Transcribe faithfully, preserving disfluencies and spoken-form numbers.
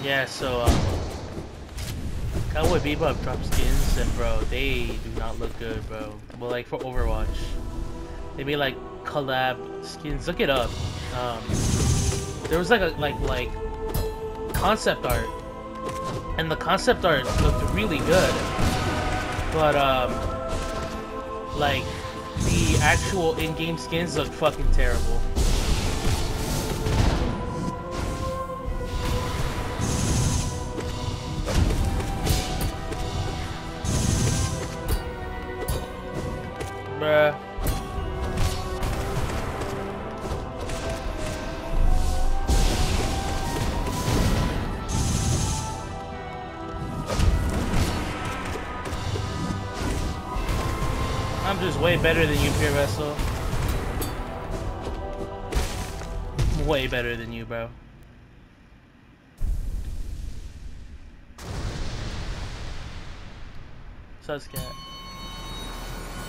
Yeah, so um, Cowboy Bebop dropped skins, and bro, they do not look good, bro. Well, like for Overwatch, they made like collab skins. Look it up. Um, there was like a like like concept art, and the concept art looked really good, but um, like the actual in-game skins looked fucking terrible. Bruh. I'm just way better than you, Pure Vessel. Way better than you, bro. Suscat.